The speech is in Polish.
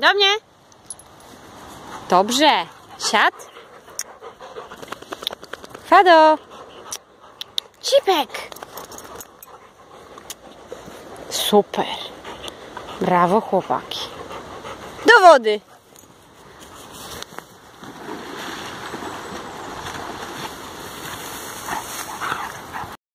Do mnie. Dobrze. Siad. Fado. Cipek. Super. Brawo, chłopaki. Do wody.